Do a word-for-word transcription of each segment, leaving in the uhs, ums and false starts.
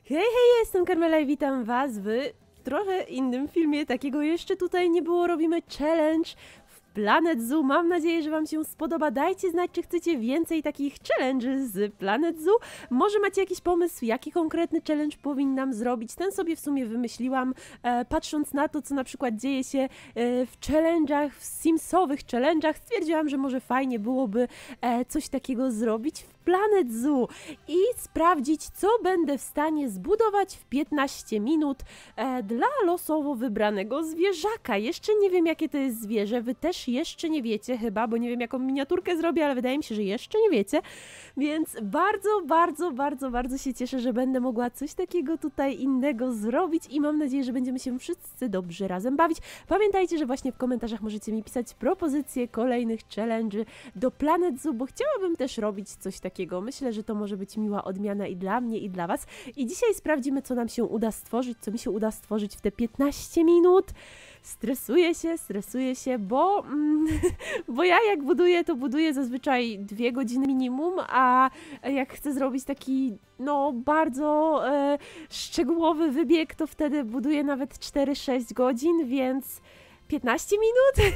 Hej, hej, jestem Karmela i witam was w trochę innym filmie. Takiego jeszcze tutaj nie było. Robimy challenge w Planet Zoo. Mam nadzieję, że wam się spodoba. Dajcie znać, czy chcecie więcej takich challenges z Planet Zoo. Może macie jakiś pomysł, jaki konkretny challenge powinnam zrobić. Ten sobie w sumie wymyśliłam, e, patrząc na to, co na przykład dzieje się e, w challenge'ach, w Simsowych challenge'ach. Stwierdziłam, że może fajnie byłoby e, coś takiego zrobić w Planet Zoo i sprawdzić, co będę w stanie zbudować w piętnaście minut e, dla losowo wybranego zwierzaka. Jeszcze nie wiem, jakie to jest zwierzę, wy też jeszcze nie wiecie chyba, bo nie wiem, jaką miniaturkę zrobię, ale wydaje mi się, że jeszcze nie wiecie, więc bardzo, bardzo, bardzo, bardzo się cieszę, że będę mogła coś takiego tutaj innego zrobić i mam nadzieję, że będziemy się wszyscy dobrze razem bawić. Pamiętajcie, że właśnie w komentarzach możecie mi pisać propozycje kolejnych challenge'y do Planet Zoo, bo chciałabym też robić coś takiego. Myślę, że to może być miła odmiana i dla mnie, i dla was. I dzisiaj sprawdzimy, co nam się uda stworzyć, co mi się uda stworzyć w te piętnaście minut. Stresuję się, stresuję się, bo, mm, bo ja jak buduję, to buduję zazwyczaj dwie godziny minimum, a jak chcę zrobić taki, no, bardzo e, szczegółowy wybieg, to wtedy buduję nawet cztery sześć godzin, więc piętnaście minut?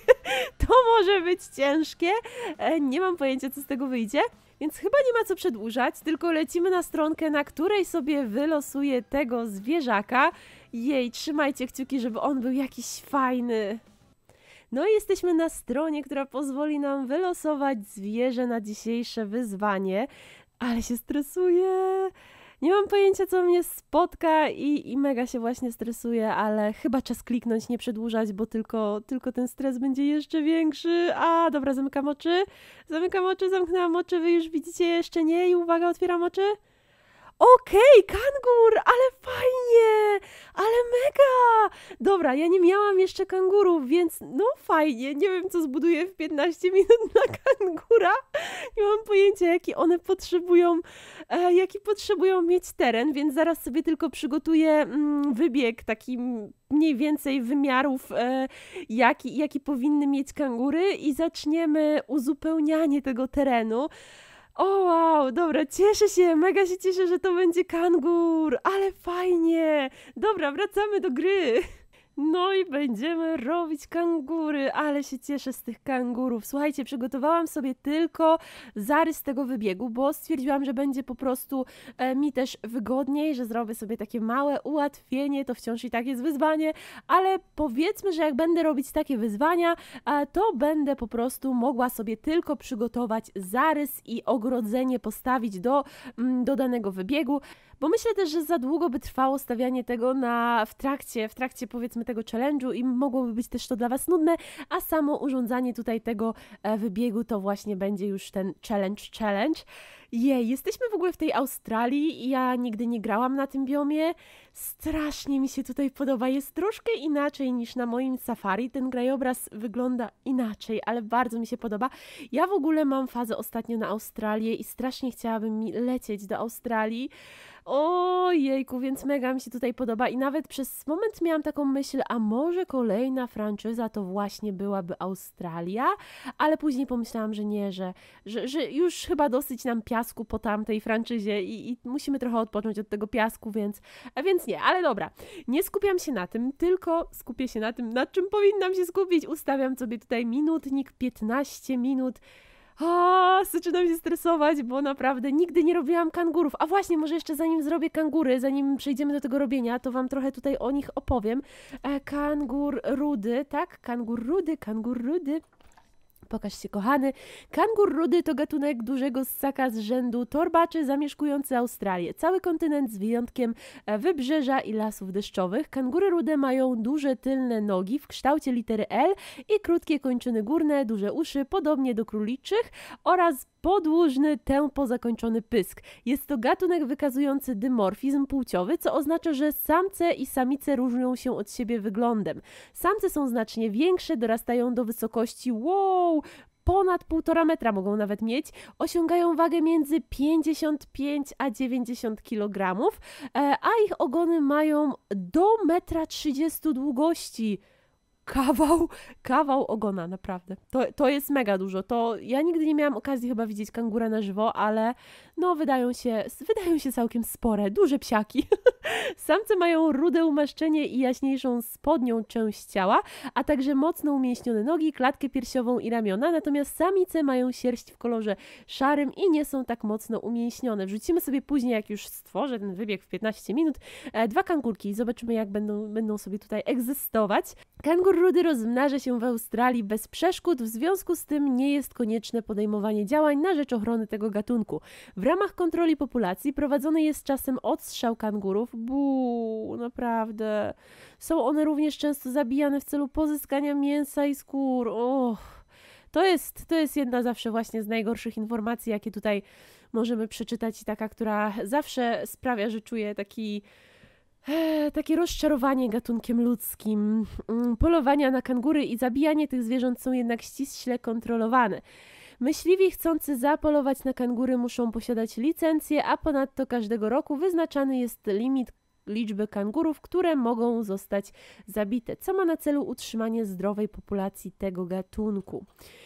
To może być ciężkie. E, nie mam pojęcia, co z tego wyjdzie. Więc chyba nie ma co przedłużać, tylko lecimy na stronkę, na której sobie wylosuję tego zwierzaka. Jej, trzymajcie kciuki, żeby on był jakiś fajny. No i jesteśmy na stronie, która pozwoli nam wylosować zwierzę na dzisiejsze wyzwanie. Ale się stresuję. Nie mam pojęcia, co mnie spotka i, i mega się właśnie stresuję, ale chyba czas kliknąć, nie przedłużać, bo tylko, tylko ten stres będzie jeszcze większy. A, dobra, zamykam oczy. Zamykam oczy, zamknęłam oczy, wy już widzicie jeszcze nie i uwaga, otwieram oczy. Okej, okay, kangur, ale fajnie, ale mega! Dobra, ja nie miałam jeszcze kangurów, więc no fajnie, nie wiem, co zbuduję w piętnaście minut na kangura. Nie mam pojęcia, jaki one potrzebują, e, jaki potrzebują mieć teren, więc zaraz sobie tylko przygotuję mm, wybieg taki mniej więcej wymiarów, e, jaki, jaki powinny mieć kangury i zaczniemy uzupełnianie tego terenu. O wow, dobra, cieszę się, mega się cieszę, że to będzie kangur, ale fajnie. Dobra, wracamy do gry. No i będziemy robić kangury, ale się cieszę z tych kangurów. Słuchajcie, przygotowałam sobie tylko zarys tego wybiegu, bo stwierdziłam, że będzie po prostu e, mi też wygodniej, że zrobię sobie takie małe ułatwienie, to wciąż i tak jest wyzwanie, ale powiedzmy, że jak będę robić takie wyzwania, e, to będę po prostu mogła sobie tylko przygotować zarys i ogrodzenie postawić do, mm, do danego wybiegu, bo myślę też, że za długo by trwało stawianie tego na, w trakcie, w trakcie powiedzmy tego challenge'u i mogłoby być też to dla was nudne, a samo urządzanie tutaj tego e, wybiegu to właśnie będzie już ten challenge challenge. Jej, jesteśmy w ogóle w tej Australii i ja nigdy nie grałam na tym biomie. Strasznie mi się tutaj podoba. Jest troszkę inaczej niż na moim safari. Ten krajobraz wygląda inaczej, ale bardzo mi się podoba. Ja w ogóle mam fazę ostatnio na Australię i strasznie chciałabym mi lecieć do Australii. Ojejku, więc mega mi się tutaj podoba i nawet przez moment miałam taką myśl, a może kolejna franczyza to właśnie byłaby Australia, ale później pomyślałam, że nie, że, że, że już chyba dosyć nam piasku po tamtej franczyzie i, i musimy trochę odpocząć od tego piasku, więc, a więc nie, ale dobra, nie skupiam się na tym, tylko skupię się na tym, nad czym powinnam się skupić. Ustawiam sobie tutaj minutnik, piętnaście minut. O, zaczynam się stresować, bo naprawdę nigdy nie robiłam kangurów. A właśnie, może jeszcze zanim zrobię kangury, zanim przejdziemy do tego robienia, to wam trochę tutaj o nich opowiem. E, kangur rudy, tak? Kangur rudy, kangur rudy. Pokaż się, kochany. Kangur rudy to gatunek dużego ssaka z rzędu torbaczy zamieszkujący Australię. Cały kontynent z wyjątkiem wybrzeża i lasów deszczowych. Kangury rude mają duże tylne nogi w kształcie litery L i krótkie kończyny górne, duże uszy, podobnie do króliczych oraz podłużny, tępo zakończony pysk. Jest to gatunek wykazujący dymorfizm płciowy, co oznacza, że samce i samice różnią się od siebie wyglądem. Samce są znacznie większe, dorastają do wysokości wow, ponad półtora metra mogą nawet mieć, osiągają wagę między pięćdziesiąt pięć a dziewięćdziesiąt kilogramów, a ich ogony mają do metra trzydziestu długości. kawał, kawał ogona, naprawdę. To, to jest mega dużo. To ja nigdy nie miałam okazji chyba widzieć kangura na żywo, ale no wydają się, wydają się całkiem spore, duże psiaki. Samce mają rude umaszczenie i jaśniejszą spodnią część ciała, a także mocno umięśnione nogi, klatkę piersiową i ramiona, natomiast samice mają sierść w kolorze szarym i nie są tak mocno umięśnione. Wrzucimy sobie później, jak już stworzę ten wybieg w piętnaście minut, e, dwa kangurki i zobaczymy, jak będą, będą sobie tutaj egzystować. Kangur rudy rozmnaża się w Australii bez przeszkód, w związku z tym nie jest konieczne podejmowanie działań na rzecz ochrony tego gatunku. W ramach kontroli populacji prowadzony jest czasem odstrzał kangurów. Buu, naprawdę. Są one również często zabijane w celu pozyskania mięsa i skór. Och, to jest, to jest jedna zawsze właśnie z najgorszych informacji, jakie tutaj możemy przeczytać i taka, która zawsze sprawia, że czuję taki... E, takie rozczarowanie gatunkiem ludzkim. Mm, Polowania na kangury i zabijanie tych zwierząt są jednak ściśle kontrolowane. Myśliwi chcący zapolować na kangury muszą posiadać licencję, a ponadto każdego roku wyznaczany jest limit liczby kangurów, które mogą zostać zabite, co ma na celu utrzymanie zdrowej populacji tego gatunku.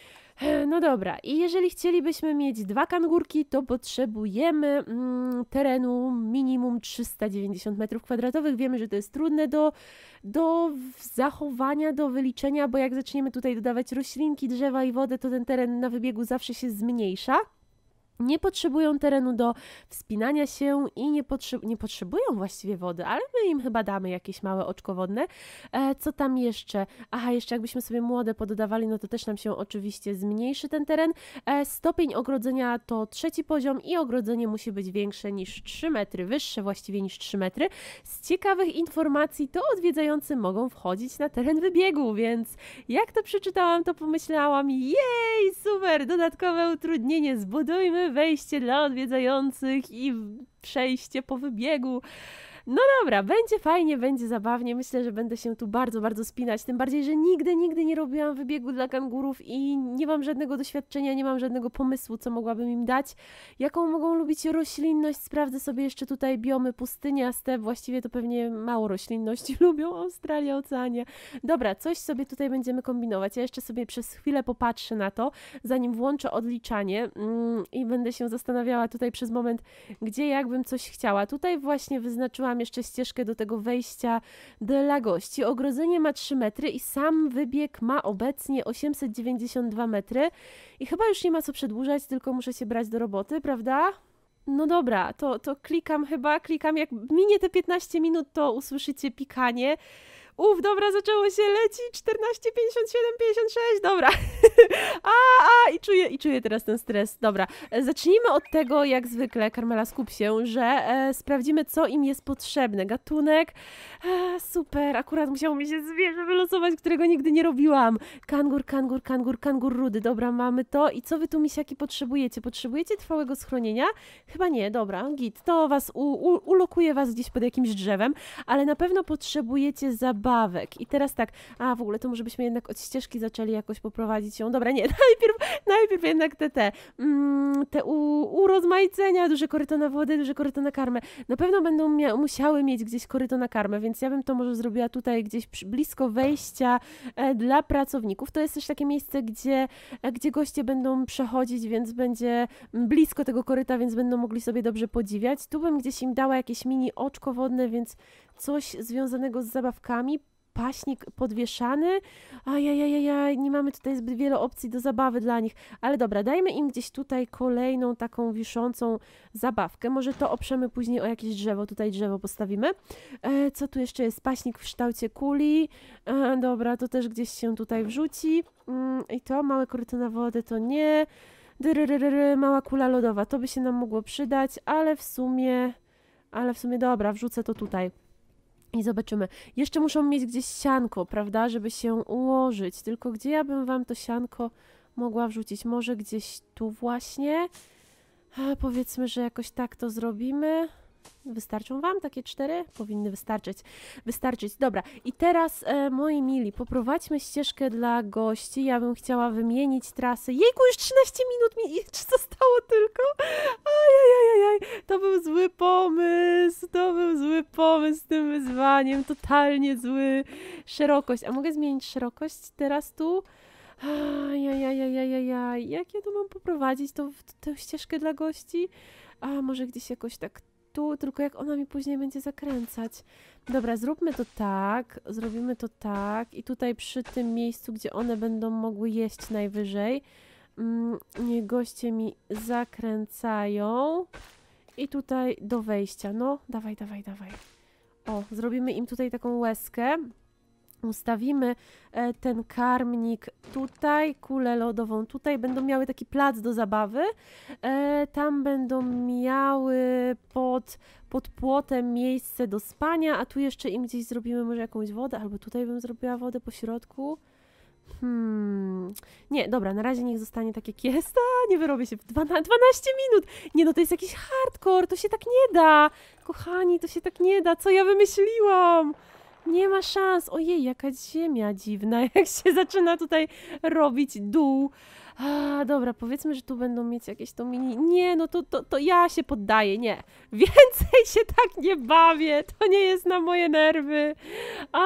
No dobra, i jeżeli chcielibyśmy mieć dwa kangurki, to potrzebujemy mm, terenu minimum trzysta dziewięćdziesiąt metrów kwadratowych. Wiemy, że to jest trudne do, do zachowania, do wyliczenia, bo jak zaczniemy tutaj dodawać roślinki, drzewa i wodę, to ten teren na wybiegu zawsze się zmniejsza. Nie potrzebują terenu do wspinania się i nie, potrze- nie potrzebują właściwie wody, ale my im chyba damy jakieś małe oczko wodne. E, co tam jeszcze? Aha, jeszcze jakbyśmy sobie młode pododawali, no to też nam się oczywiście zmniejszy ten teren. E, stopień ogrodzenia to trzeci poziom i ogrodzenie musi być większe niż trzy metry, wyższe właściwie niż trzy metry. Z ciekawych informacji to odwiedzający mogą wchodzić na teren wybiegu, więc jak to przeczytałam, to pomyślałam, jej, super, dodatkowe utrudnienie, zbudujmy wejście dla odwiedzających i przejście po wybiegu. No dobra, będzie fajnie, będzie zabawnie. Myślę, że będę się tu bardzo, bardzo spinać. Tym bardziej, że nigdy, nigdy nie robiłam wybiegu dla kangurów i nie mam żadnego doświadczenia, nie mam żadnego pomysłu, co mogłabym im dać. Jaką mogą lubić roślinność? Sprawdzę sobie jeszcze tutaj biomy pustyniaste. Właściwie to pewnie mało roślinności lubią Australia, Oceania. Dobra, coś sobie tutaj będziemy kombinować. Ja jeszcze sobie przez chwilę popatrzę na to, zanim włączę odliczanie mm, i będę się zastanawiała tutaj przez moment, gdzie jakbym coś chciała. Tutaj właśnie wyznaczyłam jeszcze ścieżkę do tego wejścia dla gości. Ogrodzenie ma trzy metry i sam wybieg ma obecnie osiemset dziewięćdziesiąt dwa metry i chyba już nie ma co przedłużać, tylko muszę się brać do roboty, prawda? No dobra, to, to klikam chyba, klikam, jak minie te piętnaście minut, to usłyszycie pikanie. Uf, dobra, zaczęło się, leci, czternaście, pięćdziesiąt siedem, pięćdziesiąt sześć, dobra. a, a, i czuję, i czuję teraz ten stres. Dobra, e, zacznijmy od tego, jak zwykle, Karmela, skup się, że e, sprawdzimy, co im jest potrzebne. Gatunek, e, super, akurat musiało mi się zwierzę wylosować, którego nigdy nie robiłam. Kangur, kangur, kangur, kangur rudy, dobra, mamy to. I co wy tu, misiaki, potrzebujecie? Potrzebujecie trwałego schronienia? Chyba nie, dobra, git, to was, u, u, ulokuje was gdzieś pod jakimś drzewem, ale na pewno potrzebujecie zabawek. I teraz tak, a w ogóle to może byśmy jednak od ścieżki zaczęli jakoś poprowadzić ją. Dobra, nie, najpierw, najpierw jednak te, te, mm, te u, urozmaicenia, duże koryto na wodę, duże koryto na karmę. Na pewno będą mia- musiały mieć gdzieś koryto na karmę, więc ja bym to może zrobiła tutaj gdzieś przy, blisko wejścia e, dla pracowników. To jest też takie miejsce, gdzie, e, gdzie goście będą przechodzić, więc będzie blisko tego koryta, więc będą mogli sobie dobrze podziwiać. Tu bym gdzieś im dała jakieś mini oczko wodne, więc coś związanego z zabawkami. Paśnik podwieszany. Ajajajajaj, nie mamy tutaj zbyt wiele opcji do zabawy dla nich. Ale dobra, dajmy im gdzieś tutaj kolejną taką wiszącą zabawkę. Może to oprzemy później o jakieś drzewo. Tutaj drzewo postawimy. E, co tu jeszcze jest? Paśnik w kształcie kuli. E, dobra, to też gdzieś się tutaj wrzuci. Mm, I to, małe koryto na wodę, to nie. Dyryryryry, mała kula lodowa. To by się nam mogło przydać, ale w sumie... Ale w sumie dobra, wrzucę to tutaj. I zobaczymy. Jeszcze muszą mieć gdzieś sianko, prawda, żeby się ułożyć. Tylko gdzie ja bym wam to sianko mogła wrzucić? Może gdzieś tu właśnie? A powiedzmy, że jakoś tak to zrobimy. Wystarczą wam takie cztery? Powinny wystarczyć. Wystarczyć. Dobra. I teraz, e, moi mili, poprowadźmy ścieżkę dla gości. Ja bym chciała wymienić trasę. Jejku, już trzynaście minut mi zostało tylko. Ajajajajaj. To był zły pomysł. To był zły zły pomysł z tym wyzwaniem, totalnie zły. Szerokość, a mogę zmienić szerokość teraz tu? Ajajajajajaj, jak ja tu mam poprowadzić tą, tę ścieżkę dla gości? A może gdzieś jakoś tak tu, tylko jak ona mi później będzie zakręcać. Dobra, zróbmy to tak, zrobimy to tak i tutaj przy tym miejscu, gdzie one będą mogły jeść najwyżej, mm, niech goście mi zakręcają i tutaj do wejścia. No, dawaj, dawaj, dawaj. O, zrobimy im tutaj taką łezkę. Ustawimy e, ten karmnik tutaj, kulę lodową tutaj, będą miały taki plac do zabawy, e, tam będą miały pod, pod płotem miejsce do spania, a tu jeszcze im gdzieś zrobimy może jakąś wodę, albo tutaj bym zrobiła wodę po środku. Hmm, nie, dobra, na razie niech zostanie tak jak jest, a nie wyrobię się w dwanaście minut, nie no, to jest jakiś hardcore, to się tak nie da, kochani, to się tak nie da, co ja wymyśliłam? Nie ma szans. Ojej, jaka ziemia dziwna, jak się zaczyna tutaj robić dół. A, dobra, powiedzmy, że tu będą mieć jakieś to mini... Nie, no to, to, to ja się poddaję, nie. Więcej się tak nie bawię, to nie jest na moje nerwy. A,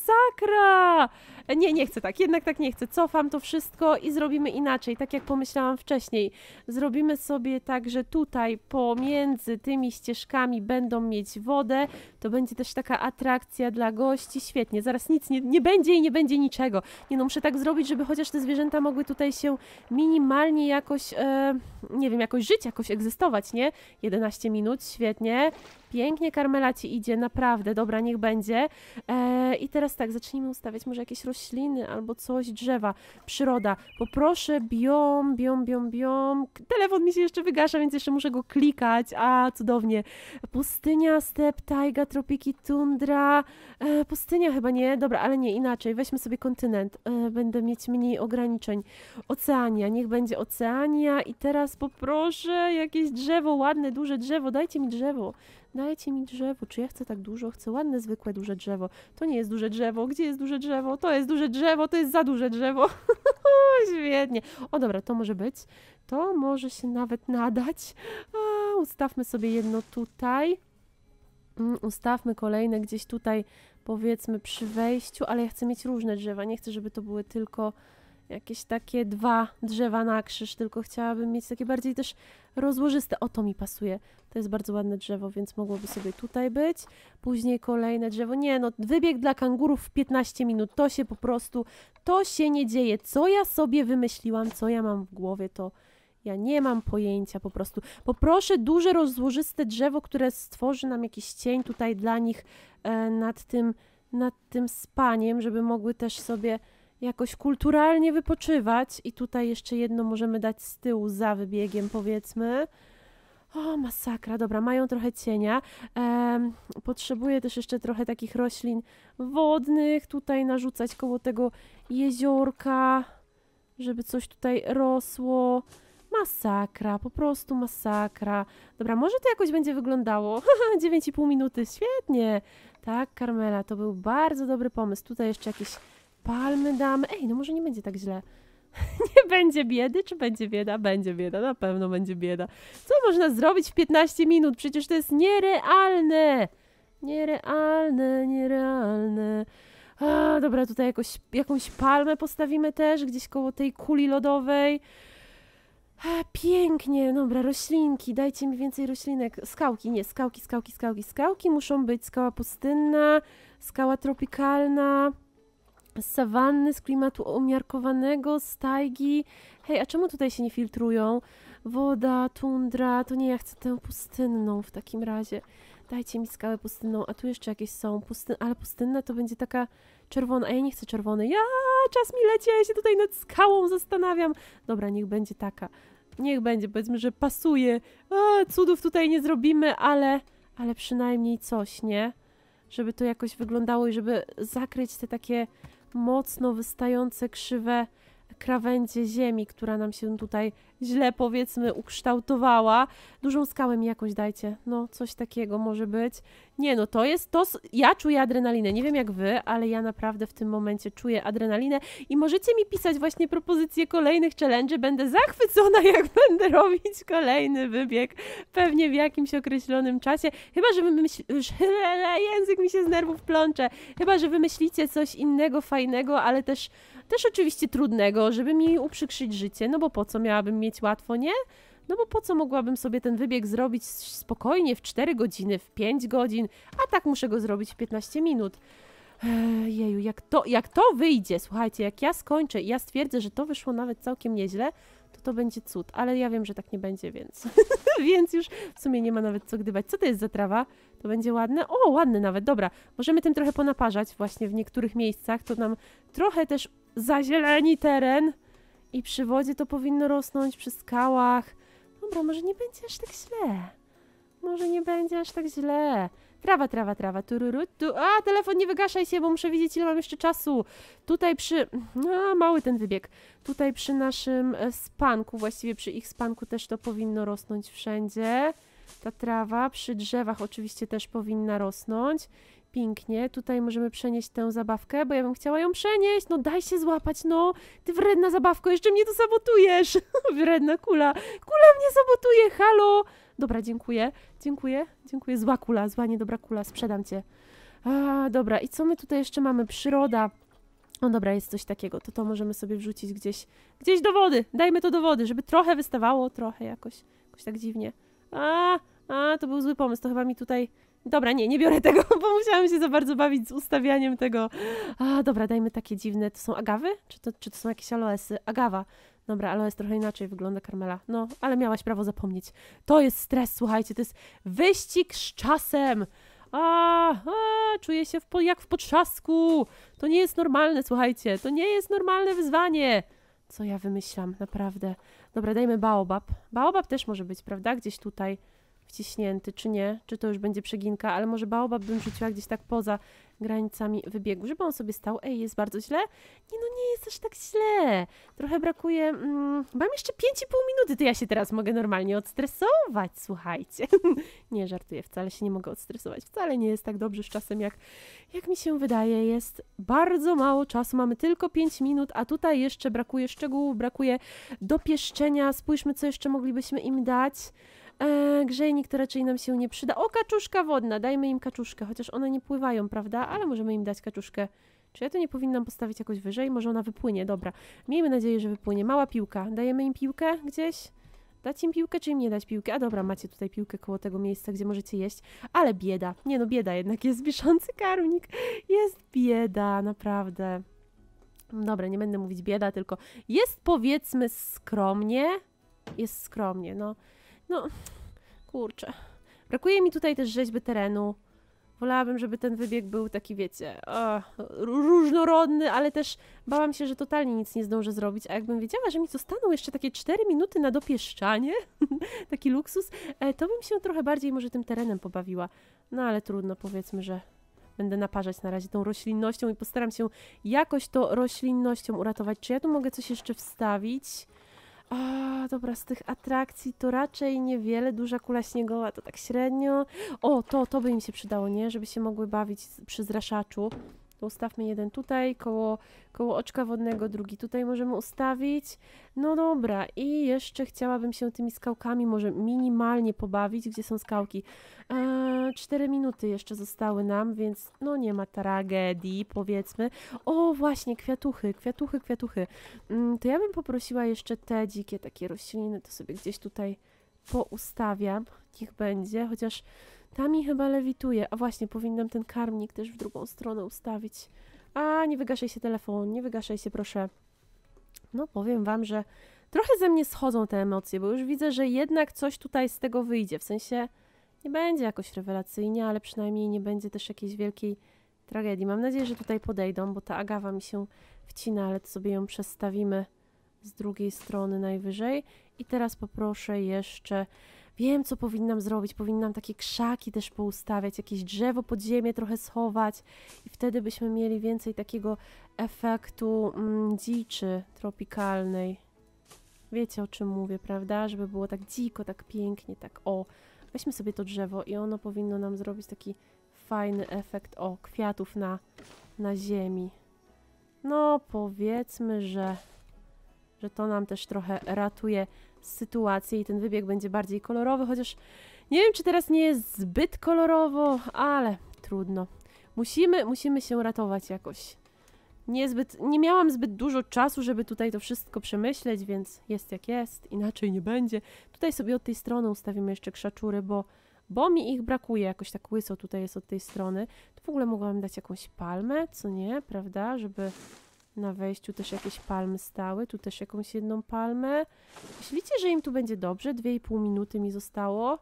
masakra! Nie, nie chcę tak, jednak tak nie chcę. Cofam to wszystko i zrobimy inaczej, tak jak pomyślałam wcześniej. Zrobimy sobie tak, że tutaj pomiędzy tymi ścieżkami będą mieć wodę. To będzie też taka atrakcja dla gości. Świetnie, zaraz nic nie, nie będzie i nie będzie niczego. Nie no, muszę tak zrobić, żeby chociaż te zwierzęta mogły tutaj się minimalnie jakoś, e, nie wiem, jakoś żyć, jakoś egzystować, nie? jedenaście minut, świetnie. Pięknie Karmela ci idzie, naprawdę, dobra, niech będzie. E, I teraz tak, zacznijmy ustawiać może jakieś rośliny albo coś, drzewa, przyroda. Poproszę biom, biom, biom, biom. Telefon mi się jeszcze wygasza, więc jeszcze muszę go klikać. A, cudownie. Pustynia, step, tajga, tropiki, tundra. E, pustynia chyba nie, dobra, ale nie, inaczej. Weźmy sobie kontynent. E, będę mieć mniej ograniczeń. Oceania, niech będzie Oceania. I teraz poproszę jakieś drzewo, ładne, duże drzewo. Dajcie mi drzewo. Dajcie mi drzewo. Czy ja chcę tak dużo? Chcę ładne, zwykłe, duże drzewo. To nie jest duże drzewo. Gdzie jest duże drzewo? To jest duże drzewo. To jest za duże drzewo. Świetnie. O dobra, to może być. To może się nawet nadać. A, ustawmy sobie jedno tutaj. Mm, ustawmy kolejne gdzieś tutaj, powiedzmy przy wejściu, ale ja chcę mieć różne drzewa. Nie chcę, żeby to były tylko jakieś takie dwa drzewa na krzyż, tylko chciałabym mieć takie bardziej też rozłożyste. O, to mi pasuje. To jest bardzo ładne drzewo, więc mogłoby sobie tutaj być. Później kolejne drzewo. Nie no, wybieg dla kangurów w piętnaście minut. To się po prostu, to się nie dzieje. Co ja sobie wymyśliłam, co ja mam w głowie, to ja nie mam pojęcia po prostu. Poproszę duże, rozłożyste drzewo, które stworzy nam jakiś cień tutaj dla nich e, nad tym, nad tym spaniem, żeby mogły też sobie jakoś kulturalnie wypoczywać. I tutaj jeszcze jedno możemy dać z tyłu za wybiegiem, powiedzmy. O, masakra, dobra, mają trochę cienia. Ehm, potrzebuję też jeszcze trochę takich roślin wodnych, tutaj narzucać koło tego jeziorka, żeby coś tutaj rosło. Masakra, po prostu masakra. Dobra, może to jakoś będzie wyglądało. dziewięć i pół minuty, świetnie. Tak, Karmela, to był bardzo dobry pomysł. Tutaj jeszcze jakieś palmy damy. Ej, no może nie będzie tak źle. Nie będzie biedy, czy będzie bieda? Będzie bieda, na pewno będzie bieda. Co można zrobić w piętnaście minut? Przecież to jest nierealne. Nierealne, nierealne. A, dobra, tutaj jakoś, jakąś palmę postawimy też, gdzieś koło tej kuli lodowej. A, pięknie, dobra, roślinki, dajcie mi więcej roślinek. Skałki, nie, skałki, skałki, skałki, skałki muszą być. Skała pustynna, skała tropikalna, z sawanny, z klimatu umiarkowanego, z tajgi. Hej, a czemu tutaj się nie filtrują? Woda, tundra, to nie, ja chcę tę pustynną w takim razie. Dajcie mi skałę pustynną, a tu jeszcze jakieś są, Pustyn ale pustynna to będzie taka czerwona, a ja nie chcę czerwonej. Ja, czas mi leci, ja się tutaj nad skałą zastanawiam. Dobra, niech będzie taka. Niech będzie, powiedzmy, że pasuje. A, cudów tutaj nie zrobimy, ale, ale przynajmniej coś, nie? Żeby to jakoś wyglądało i żeby zakryć te takie mocno wystające, krzywe krawędzie ziemi, która nam się tutaj źle powiedzmy ukształtowała. Dużą skałę mi jakąś dajcie. No, coś takiego może być. Nie no, to jest to... Ja czuję adrenalinę. Nie wiem jak wy, ale ja naprawdę w tym momencie czuję adrenalinę i możecie mi pisać właśnie propozycje kolejnych challenge. Będę zachwycona, jak będę robić kolejny wybieg. Pewnie w jakimś określonym czasie. Chyba, że wymyśl... Język mi się z nerwów plącze. Chyba, że wymyślicie coś innego, fajnego, ale też, też oczywiście trudnego, żeby mi uprzykrzyć życie. No bo po co miałabym mieć łatwo, nie? No bo po co mogłabym sobie ten wybieg zrobić spokojnie w cztery godziny, w pięć godzin, a tak muszę go zrobić w piętnaście minut. Ej, jeju, jak to, jak to wyjdzie, słuchajcie, jak ja skończę i ja stwierdzę, że to wyszło nawet całkiem nieźle, to to będzie cud, ale ja wiem, że tak nie będzie, więc więc już w sumie nie ma nawet co gdybać. Co to jest za trawa? To będzie ładne? O, ładne nawet, dobra. Możemy tym trochę ponaparzać właśnie w niektórych miejscach, to nam trochę też zazieleni teren i przy wodzie to powinno rosnąć, przy skałach. Dobra, może nie będzie aż tak źle. Może nie będzie aż tak źle. Trawa, trawa, trawa. Tururu, tu. A, telefon, nie wygaszaj się, bo muszę widzieć, ile mam jeszcze czasu. Tutaj przy... A, mały ten wybieg. Tutaj przy naszym spanku, właściwie przy ich spanku też to powinno rosnąć wszędzie. Ta trawa przy drzewach oczywiście też powinna rosnąć. Pięknie. Tutaj możemy przenieść tę zabawkę, bo ja bym chciała ją przenieść. No daj się złapać, no. Ty wredna zabawko, jeszcze mnie tu sabotujesz. Wredna kula. Kula mnie sabotuje, halo. Dobra, dziękuję. Dziękuję. Dziękuję. Zła kula, zła niedobra kula. Sprzedam cię. A, dobra. I co my tutaj jeszcze mamy? Przyroda. No dobra, jest coś takiego. To to możemy sobie wrzucić gdzieś, gdzieś do wody. Dajmy to do wody, żeby trochę wystawało. Trochę jakoś. Jakoś tak dziwnie. A, a, to był zły pomysł. To chyba mi tutaj... Dobra, nie, nie biorę tego, bo musiałam się za bardzo bawić z ustawianiem tego. A, dobra, dajmy takie dziwne. To są agawy? Czy to, czy to są jakieś aloesy? Agawa. Dobra, aloes trochę inaczej wygląda, Karmela. No, ale miałaś prawo zapomnieć. To jest stres, słuchajcie, to jest wyścig z czasem. A, a czuję się w po, jak w potrzasku. To nie jest normalne, słuchajcie. To nie jest normalne wyzwanie. Co ja wymyślam, naprawdę. Dobra, dajmy baobab. Baobab też może być, prawda? Gdzieś tutaj wciśnięty, czy nie? Czy to już będzie przeginka? Ale może baobab bym rzuciła gdzieś tak poza granicami wybiegu, żeby on sobie stał. Ej, jest bardzo źle? Nie, no nie jest aż tak źle. Trochę brakuje... Mm, mam jeszcze pięć i pół minuty, to ja się teraz mogę normalnie odstresować, słuchajcie. Nie, żartuję, wcale się nie mogę odstresować. Wcale nie jest tak dobrze z czasem, jak, jak mi się wydaje. Jest bardzo mało czasu, mamy tylko pięć minut, a tutaj jeszcze brakuje szczegółów, brakuje dopieszczenia. Spójrzmy, co jeszcze moglibyśmy im dać. Eee, grzejnik to raczej nam się nie przyda. O, kaczuszka wodna, dajmy im kaczuszkę, chociaż one nie pływają, prawda? Ale możemy im dać kaczuszkę. Czy ja to nie powinnam postawić jakoś wyżej? Może ona wypłynie, dobra. Miejmy nadzieję, że wypłynie. Mała piłka. Dajemy im piłkę gdzieś? Dać im piłkę, czy im nie dać piłkę? A dobra, macie tutaj piłkę koło tego miejsca, gdzie możecie jeść. Ale bieda. Nie no, bieda jednak jest wiszący karmnik. Jest bieda, naprawdę. Dobra, nie będę mówić bieda, tylko jest powiedzmy skromnie. Jest skromnie, no. No, kurczę. Brakuje mi tutaj też rzeźby terenu. Wolałabym, żeby ten wybieg był taki, wiecie, o, różnorodny, ale też bałam się, że totalnie nic nie zdążę zrobić, a jakbym wiedziała, że mi zostaną jeszcze takie cztery minuty na dopieszczanie, taki luksus, to bym się trochę bardziej może tym terenem pobawiła. No ale trudno, powiedzmy, że będę naparzać na razie tą roślinnością i postaram się jakoś to roślinnością uratować. Czy ja tu mogę coś jeszcze wstawić? A, dobra, z tych atrakcji to raczej niewiele. Duża kula śniegowa to tak średnio. O, to, to by im się przydało, nie? Żeby się mogły bawić przy zraszaczu. To ustawmy jeden tutaj, koło, koło oczka wodnego, drugi tutaj możemy ustawić. No dobra, i jeszcze chciałabym się tymi skałkami może minimalnie pobawić. Gdzie są skałki? Eee, cztery minuty jeszcze zostały nam, więc no nie ma tragedii, powiedzmy. O, właśnie, kwiatuchy, kwiatuchy, kwiatuchy. Mm, to ja bym poprosiła jeszcze te dzikie takie rośliny, to sobie gdzieś tutaj poustawiam. Niech będzie, chociaż... Ta mi chyba lewituje. A właśnie, powinnam ten karmnik też w drugą stronę ustawić. A, nie wygaszaj się telefon, nie wygaszaj się, proszę. No, powiem wam, że trochę ze mnie schodzą te emocje, bo już widzę, że jednak coś tutaj z tego wyjdzie. W sensie, nie będzie jakoś rewelacyjnie, ale przynajmniej nie będzie też jakiejś wielkiej tragedii. Mam nadzieję, że tutaj podejdą, bo ta agawa mi się wcina, ale to sobie ją przestawimy z drugiej strony najwyżej. I teraz poproszę jeszcze... Wiem, co powinnam zrobić. Powinnam takie krzaki też poustawiać, jakieś drzewo pod ziemię trochę schować i wtedy byśmy mieli więcej takiego efektu mm, dziczy tropikalnej. Wiecie, o czym mówię, prawda? Żeby było tak dziko, tak pięknie, tak o. Weźmy sobie to drzewo i ono powinno nam zrobić taki fajny efekt, o, kwiatów na, na ziemi. No, powiedzmy, że, że to nam też trochę ratuje sytuację i ten wybieg będzie bardziej kolorowy, chociaż nie wiem, czy teraz nie jest zbyt kolorowo, ale trudno. Musimy, musimy się ratować jakoś. Niezbyt, nie miałam zbyt dużo czasu, żeby tutaj to wszystko przemyśleć, więc jest jak jest, inaczej nie będzie. Tutaj sobie od tej strony ustawimy jeszcze krzaczury, bo, bo mi ich brakuje, jakoś tak łyso tutaj jest od tej strony. Tu w ogóle mogłam dać jakąś palmę, co nie, prawda, żeby na wejściu też jakieś palmy stały, tu też jakąś jedną palmę. Myślicie, że im tu będzie dobrze? Dwie i pół minuty mi zostało.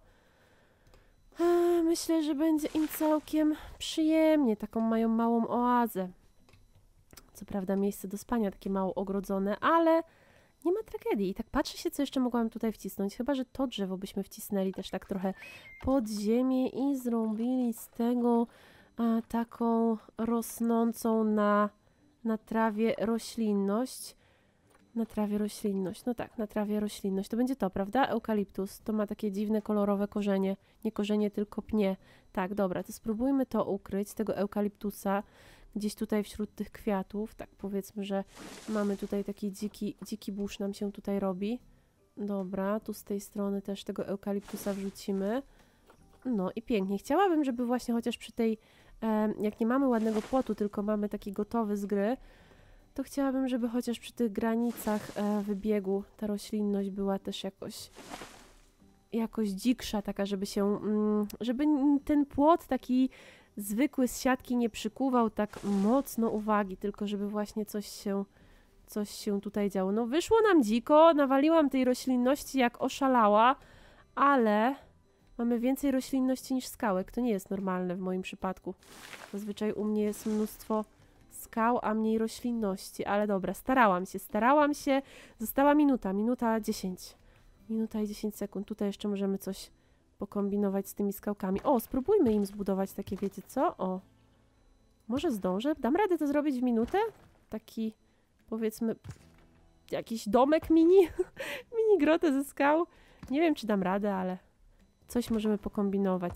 Eee, myślę, że będzie im całkiem przyjemnie, taką mają małą oazę. Co prawda miejsce do spania takie mało ogrodzone, ale nie ma tragedii. I tak patrzę się, co jeszcze mogłam tutaj wcisnąć. Chyba, że to drzewo byśmy wcisnęli też tak trochę pod ziemię i zrobili z tego a, taką rosnącą na, na trawie roślinność. Na trawie roślinność. No tak, na trawie roślinność. To będzie to, prawda? Eukaliptus. To ma takie dziwne, kolorowe korzenie. Nie korzenie, tylko pnie. Tak, dobra, to spróbujmy to ukryć, tego eukaliptusa. Gdzieś tutaj wśród tych kwiatów, tak powiedzmy, że mamy tutaj taki dziki, dziki burz nam się tutaj robi. Dobra, tu z tej strony też tego eukaliptusa wrzucimy. No i pięknie. Chciałabym, żeby właśnie chociaż przy tej, e, jak nie mamy ładnego płotu, tylko mamy taki gotowy z gry, to chciałabym, żeby chociaż przy tych granicach e, wybiegu ta roślinność była też jakoś jakoś dziksza, taka, żeby się, mm, żeby ten płot taki zwykły z siatki nie przykuwał tak mocno uwagi, tylko żeby właśnie coś się, coś się tutaj działo. No wyszło nam dziko, nawaliłam tej roślinności jak oszalała, ale mamy więcej roślinności niż skałek. To nie jest normalne w moim przypadku. Zazwyczaj u mnie jest mnóstwo skał, a mniej roślinności, ale dobra, starałam się, starałam się. Została minuta, minuta dziesięć. Minuta i dziesięć sekund. Tutaj jeszcze możemy coś pokombinować z tymi skałkami. O, spróbujmy im zbudować takie, wiecie co? O, może zdążę? Dam radę to zrobić w minutę? Taki, powiedzmy, jakiś domek mini, mini grotę ze skał. Nie wiem, czy dam radę, ale coś możemy pokombinować.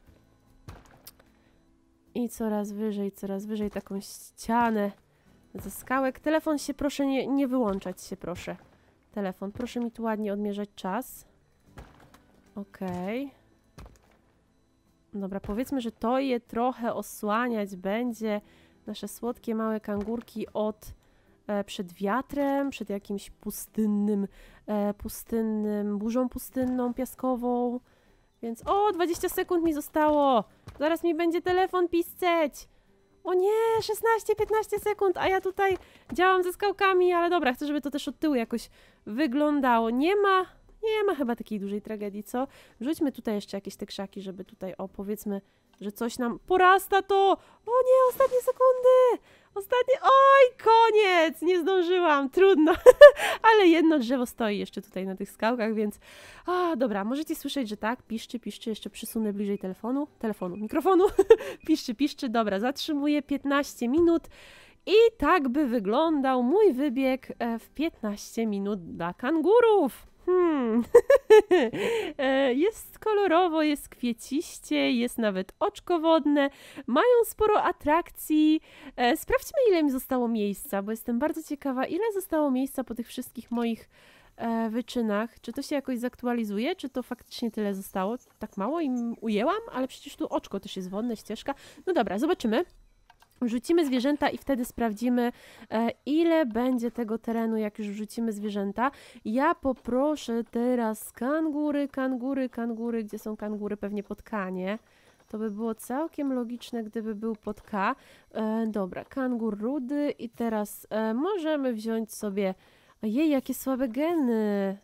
I coraz wyżej, coraz wyżej taką ścianę ze skałek. Telefon się, proszę, nie, nie wyłączać się, proszę. Telefon, proszę mi tu ładnie odmierzać czas. Okej. Okay. Dobra, powiedzmy, że to je trochę osłaniać będzie nasze słodkie małe kangurki od e, przed wiatrem, przed jakimś pustynnym, e, pustynnym, burzą pustynną, piaskową. Więc o, dwadzieścia sekund mi zostało. Zaraz mi będzie telefon pisceć. O nie, szesnaście piętnaście sekund, a ja tutaj działam ze skałkami, ale dobra, chcę, żeby to też od tyłu jakoś wyglądało. Nie ma... Nie ma chyba takiej dużej tragedii, co? Wrzućmy tutaj jeszcze jakieś te krzaki, żeby tutaj, o, powiedzmy, że coś nam porasta to! O nie, ostatnie sekundy! Ostatnie... Oj, koniec! Nie zdążyłam, trudno. Ale jedno drzewo stoi jeszcze tutaj na tych skałkach, więc... A, dobra, możecie słyszeć, że tak, piszczy, piszczy, jeszcze przysunę bliżej telefonu, telefonu, mikrofonu. Piszczy, piszczy, dobra, zatrzymuję piętnaście minut. I tak by wyglądał mój wybieg w piętnaście minut dla kangurów. Hmm. Jest kolorowo, jest kwieciście, jest nawet oczko wodne, mają sporo atrakcji. Sprawdźmy, ile mi zostało miejsca, bo jestem bardzo ciekawa, ile zostało miejsca po tych wszystkich moich wyczynach. Czy to się jakoś zaktualizuje, czy to faktycznie tyle zostało? Tak mało im ujęłam, ale przecież tu oczko też jest wodne, ścieżka. No dobra, zobaczymy. Wrzucimy zwierzęta i wtedy sprawdzimy, e, ile będzie tego terenu, jak już wrzucimy zwierzęta. Ja poproszę teraz kangury, kangury, kangury. Gdzie są kangury? Pewnie pod K, nie? To by było całkiem logiczne, gdyby był pod K. E, dobra, kangur rudy i teraz e, możemy wziąć sobie... Ojej, jakie słabe geny!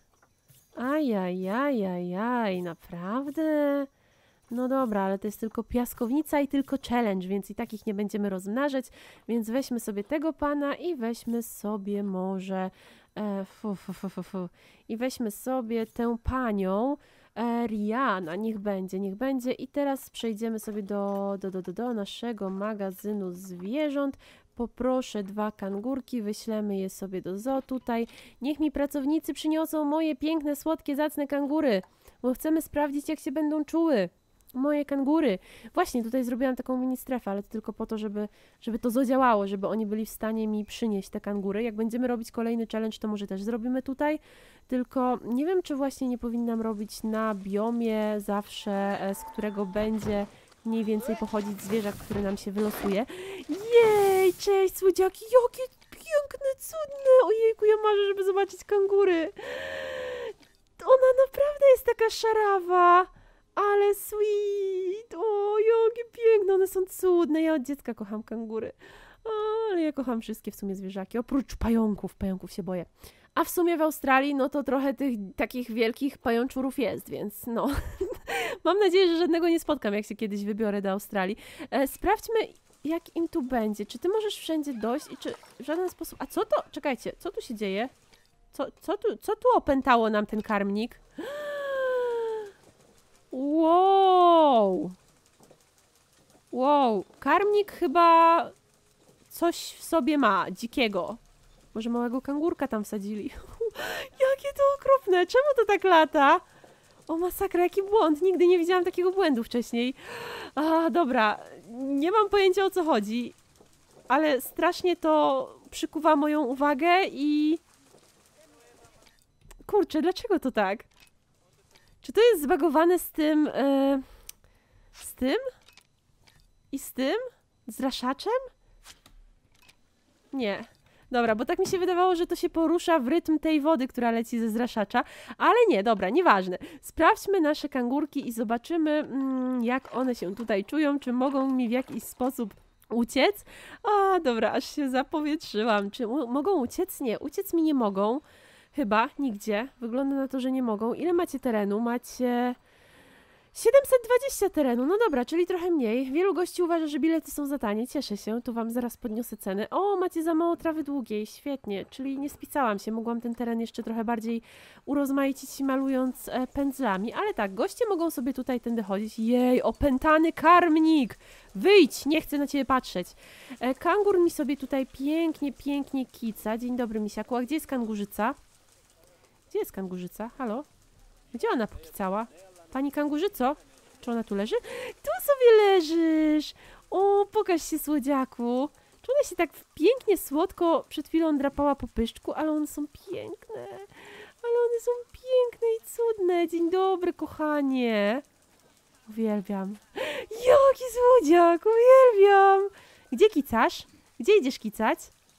Ajajajajaj, naprawdę... No dobra, ale to jest tylko piaskownica i tylko challenge, więc i takich nie będziemy rozmnażać, więc weźmy sobie tego pana i weźmy sobie może, e, fu, fu, fu, fu, fu. I weźmy sobie tę panią, e, Rihanna, niech będzie, niech będzie i teraz przejdziemy sobie do, do, do, do, do naszego magazynu zwierząt, poproszę dwa kangurki, wyślemy je sobie do zoo tutaj. Niech mi pracownicy przyniosą moje piękne, słodkie, zacne kangury, bo chcemy sprawdzić, jak się będą czuły. Moje kangury. Właśnie, tutaj zrobiłam taką mini strefę, ale to tylko po to, żeby, żeby to zadziałało, żeby oni byli w stanie mi przynieść te kangury. Jak będziemy robić kolejny challenge, to może też zrobimy tutaj, tylko nie wiem, czy właśnie nie powinnam robić na biomie zawsze, z którego będzie mniej więcej pochodzić zwierzak, który nam się wylosuje. Jej, cześć słodziaki, jakie piękne, cudne. Ojejku, ja marzę, żeby zobaczyć kangury. Ona naprawdę jest taka szarawa. Ale sweet! O, jakie piękne, one są cudne. Ja od dziecka kocham kangury. Ale ja kocham wszystkie w sumie zwierzaki, oprócz pająków. Pająków się boję. A w sumie w Australii, no to trochę tych takich wielkich pajączurów jest, więc no. Mam nadzieję, że żadnego nie spotkam, jak się kiedyś wybiorę do Australii. E, sprawdźmy, jak im tu będzie. Czy ty możesz wszędzie dojść i czy w żaden sposób... A co to? Czekajcie, co tu się dzieje? Co, co, tu, co tu opętało nam ten karmnik? Wow! Wow, karmnik chyba coś w sobie ma, dzikiego. Może małego kangurka tam wsadzili. Jakie to okropne, czemu to tak lata? O masakra, jaki błąd, nigdy nie widziałam takiego błędu wcześniej. A, dobra, nie mam pojęcia, o co chodzi, ale strasznie to przykuwa moją uwagę i... Kurczę, dlaczego to tak? Czy to jest zbagowane z tym... Yy, z tym? I z tym? Z raszaczem? Nie. Dobra, bo tak mi się wydawało, że to się porusza w rytm tej wody, która leci ze zraszacza, ale nie, dobra, nieważne. Sprawdźmy nasze kangurki i zobaczymy, mm, jak one się tutaj czują, czy mogą mi w jakiś sposób uciec. A, dobra, aż się zapowietrzyłam. Czy mogą uciec? Nie, uciec mi nie mogą. Chyba, nigdzie. Wygląda na to, że nie mogą. Ile macie terenu? Macie... siedemset dwadzieścia terenu, no dobra, czyli trochę mniej. Wielu gości uważa, że bilety są za tanie, cieszę się, tu wam zaraz podniosę ceny. O, macie za mało trawy długiej, świetnie, czyli nie spisałam się, mogłam ten teren jeszcze trochę bardziej urozmaicić malując e, pędzlami, ale tak, goście mogą sobie tutaj tędy chodzić. Jej, opętany karmnik! Wyjdź, nie chcę na ciebie patrzeć. E, kangur mi sobie tutaj pięknie, pięknie kica. Dzień dobry, misiaku, a gdzie jest kangurzyca? Gdzie jest kangurzyca? Halo? Gdzie ona pokicała? Pani kangurzyco? Czy ona tu leży? Tu sobie leżysz! O, pokaż się, słodziaku! Czy ona się tak pięknie, słodko przed chwilą drapała po pyszczku, ale one są piękne. Ale one są piękne i cudne. Dzień dobry, kochanie. Uwielbiam. Jaki słodziak, uwielbiam! Gdzie kicasz? Gdzie idziesz kicać?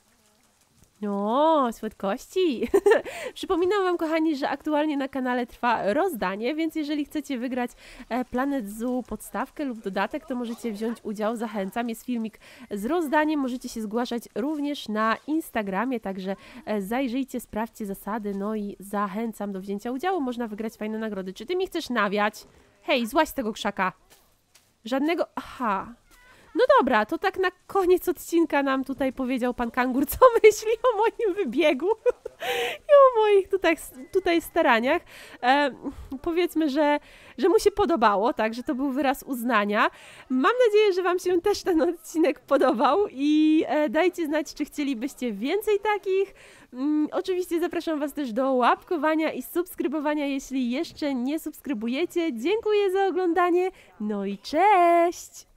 No, słodkości. Przypominam wam, kochani, że aktualnie na kanale trwa rozdanie, więc jeżeli chcecie wygrać Planet Zoo podstawkę lub dodatek, to możecie wziąć udział. Zachęcam, jest filmik z rozdaniem, możecie się zgłaszać również na Instagramie, także zajrzyjcie, sprawdźcie zasady, no i zachęcam do wzięcia udziału, można wygrać fajne nagrody. Czy ty mi chcesz nawiać? Hej, złaź z tego krzaka. Żadnego... Aha... No dobra, to tak na koniec odcinka nam tutaj powiedział pan kangur, co myśli o moim wybiegu i o moich tutaj, tutaj staraniach. E, powiedzmy, że, że mu się podobało, tak, że to był wyraz uznania. Mam nadzieję, że wam się też ten odcinek podobał i e, dajcie znać, czy chcielibyście więcej takich. Mm, oczywiście zapraszam was też do łapkowania i subskrybowania, jeśli jeszcze nie subskrybujecie. Dziękuję za oglądanie, no i cześć!